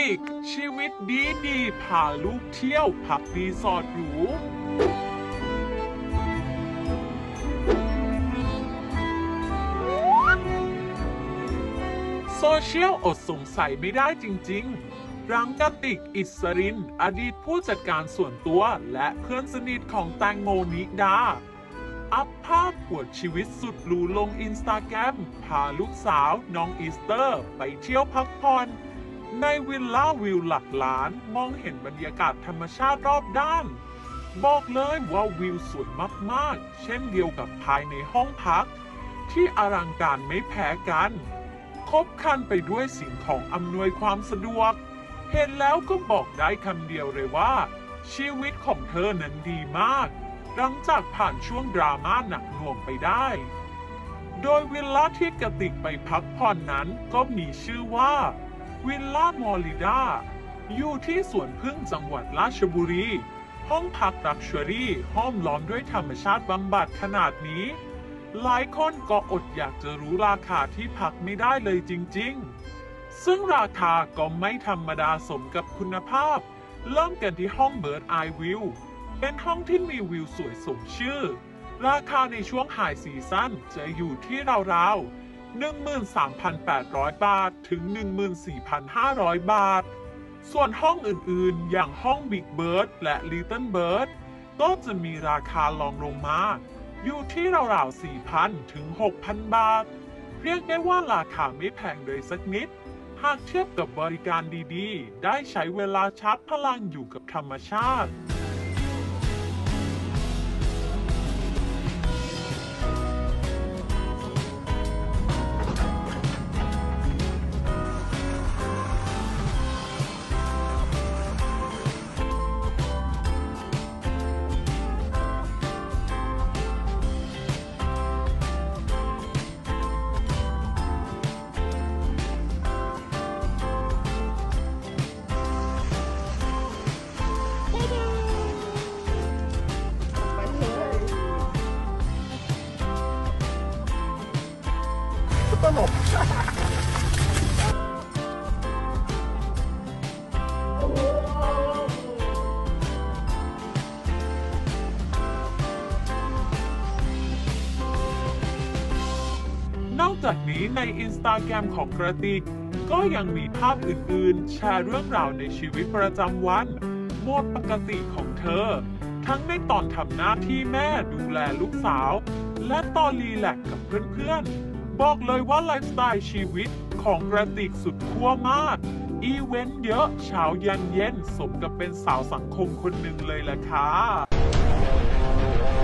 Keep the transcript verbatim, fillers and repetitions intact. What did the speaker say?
ติกชีวิตดีดีพาลูกเที่ยวพักรีสอร์ทหรูโซเชียลอดสงสัยไม่ได้จริงๆรังกติกอิสรินอดีตผู้จัดการส่วนตัวและเพื่อนสนิทของแตงโมนิดาอัพภาพอวดชีวิตสุดหรูลงอินสตาแกรมพาลูกสาวน้องอีสเตอร์ไปเที่ยวพักผ่อนในวิลล่าวิวหลักล้านมองเห็นบรรยากาศธรรมชาติรอบด้านบอกเลยว่าวิวสวยมากๆเช่นเดียวกับภายในห้องพักที่อลังการไม่แพ้กันครบครันไปด้วยสิ่งของอำนวยความสะดวกเห็นแล้วก็บอกได้คำเดียวเลยว่าชีวิตของเธอนั้นดีมากหลังจากผ่านช่วงดราม่าหนักหน่วงไปได้โดยวิลล่าที่กติกไปพักผ่อนนั้นก็มีชื่อว่าวิลล่ามอริดาอยู่ที่สวนพึ่งจังหวัดราชบุรีห้องพักลักชัวรี่ห้อมล้อมด้วยธรรมชาติบำบัดขนาดนี้หลายคนก็อดอยากจะรู้ราคาที่พักไม่ได้เลยจริงๆซึ่งราคาก็ไม่ธรรมดาสมกับคุณภาพเริ่มกันที่ห้องเบิร์ดไอวิวเป็นห้องที่มีวิวสวยสมชื่อราคาในช่วงไฮซีซั่นจะอยู่ที่ราวๆ หนึ่งหมื่นสามพันแปดร้อย บาทถึง หนึ่งหมื่นสี่พันห้าร้อย บาทส่วนห้องอื่นๆอย่างห้องบิ๊กเบิร์ดและลิตเติ้ลเบิร์ดก็จะมีราคารองลงมาอยู่ที่ราวๆ สี่พัน ถึง หกพัน บาทเรียกได้ว่าราคาไม่แพงเลยสักนิดหากเทียบกับบริการดีๆได้ใช้เวลาชาร์จพลังอยู่กับธรรมชาติตลกนอกจากนี้ในอินสตาแกรมของกระติกก็ยังมีภาพอื่นๆแชร์เรื่องราวในชีวิตประจำวันโหมดปกติของเธอทั้งในตอนทำหน้าที่แม่ดูแลลูกสาวและตอนรีแลกซ์กับเพื่อนๆบอกเลยว่าไลฟ์สไตล์ชีวิตของกระติกสุดขั้วมากอีเวนต์เยอะเช้ายันเย็นสมกับเป็นสาวสังคมคนหนึ่งเลยแหละค่ะ